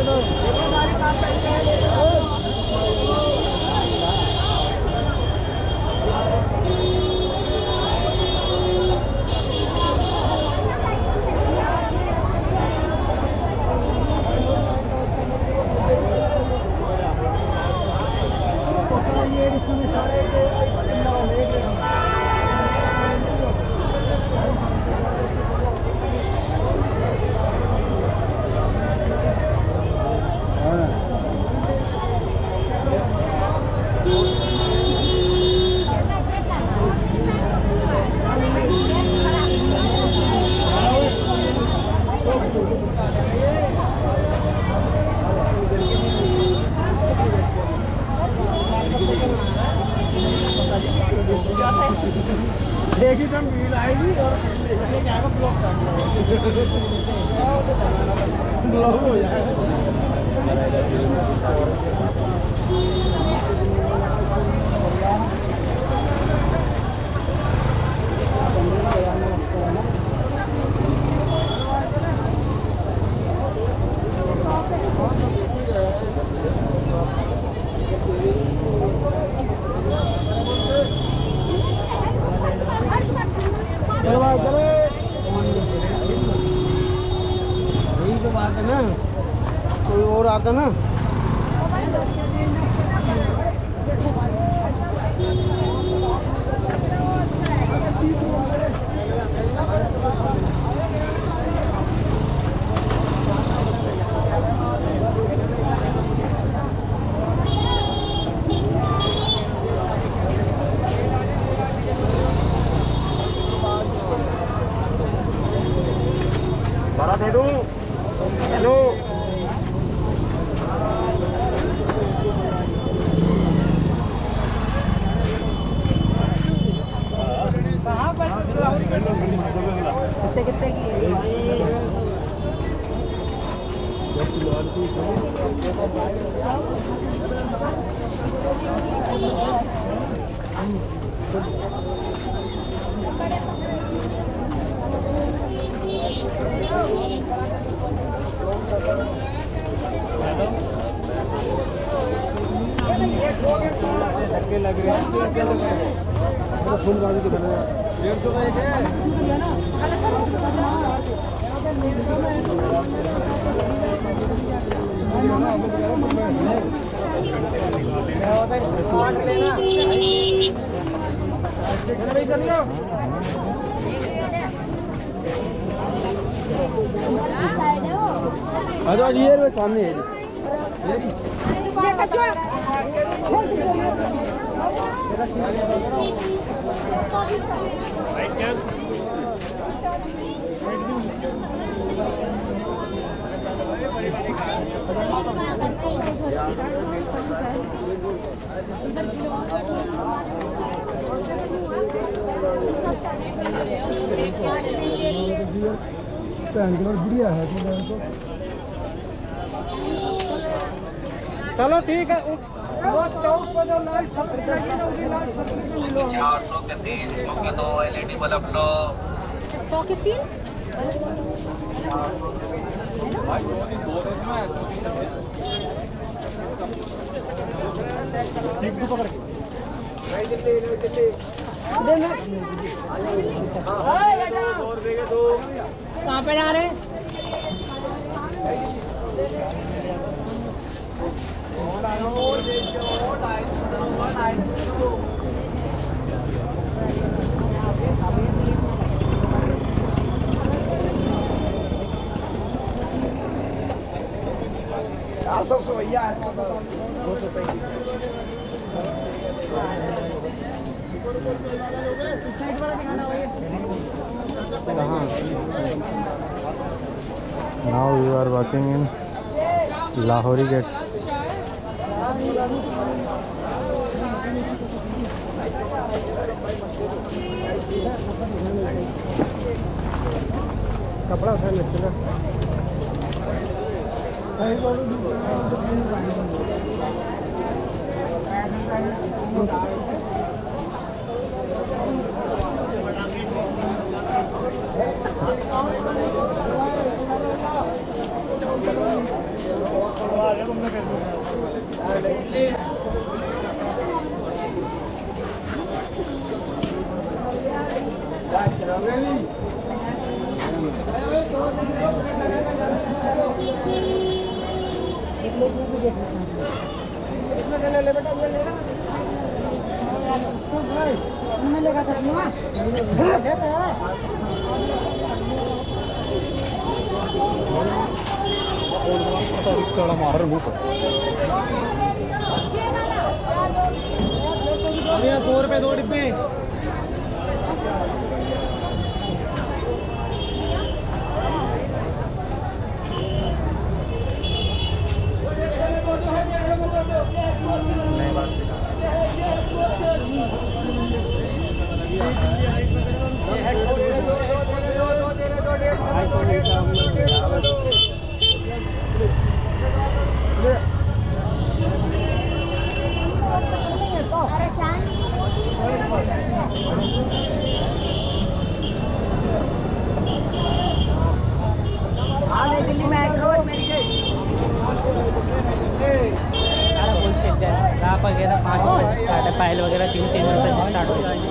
देखी तो भीड़ आएगी और क्या ब्लॉक ब्लॉक हो जाएगा। यही तो बात है ना, कोई और आता ना। बड़ा दे दूं। हेलो कितने कितने की धक्के लग रहे हैं। फुल बाजू के बने 150 का एक है। आ जाओ जी, ये सामने है। बढ़िया है। चलो ठीक है। वो चौक पर जो लाइट 400 के 3, 100 के 2 LED बल्ब लो। 100 के 3 पकड़ कहाँ पे जा रहे हैं? भैया 200 Now we are walking in Lahori Gate. कपड़ा उठा लेते ना। इसमें ले ले बेटा, ये लेना हमने लेगा तो मार मुँह 100 रुपए 2 डिब्बे। दिल्ली मेट्रो वगैरह 5 रुपये से स्टार्ट है, पायल वगैरह 3-3 रुपये से स्टार्ट हो जाएगी।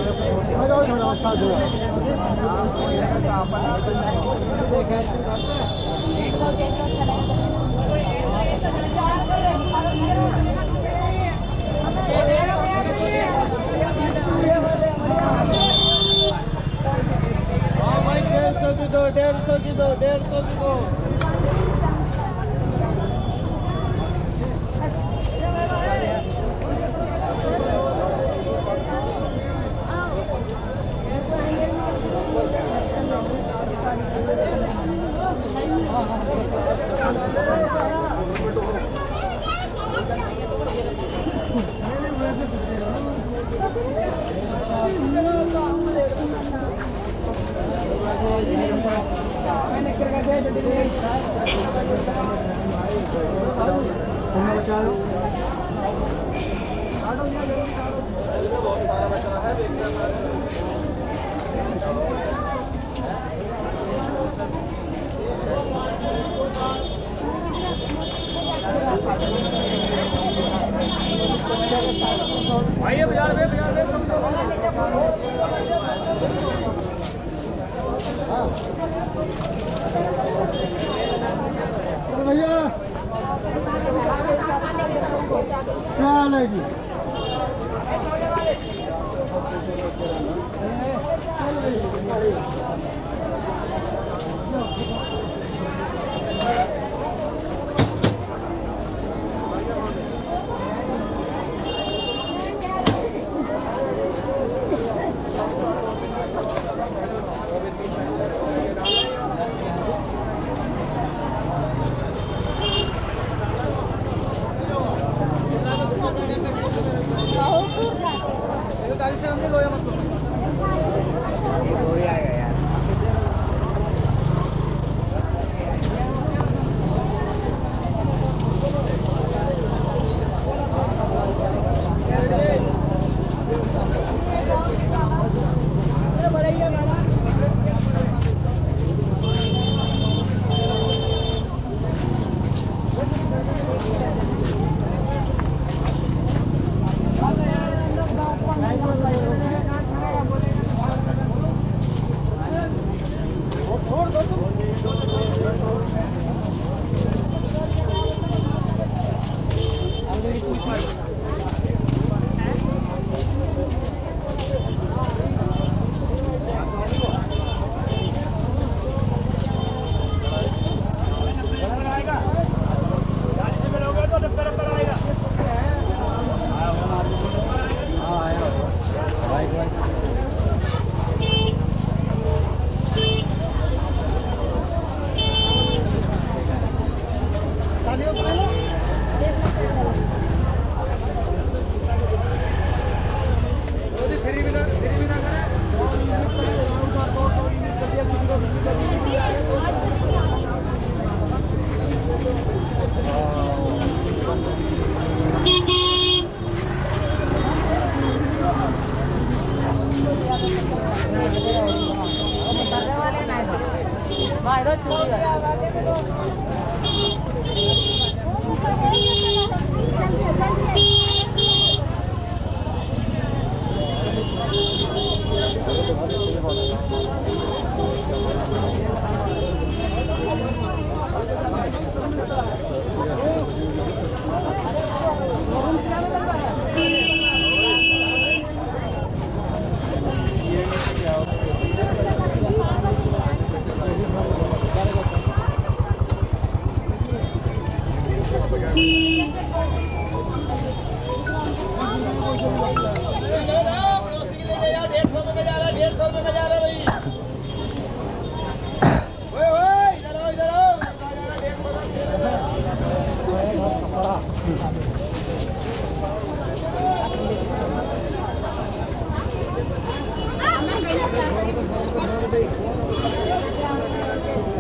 भाई 150 की दो, 150 की दो, 150 की दो। आइए बाजार में भैया क्या हाल है जी?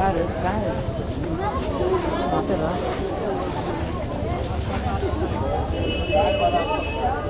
काय रे काय पाहते ना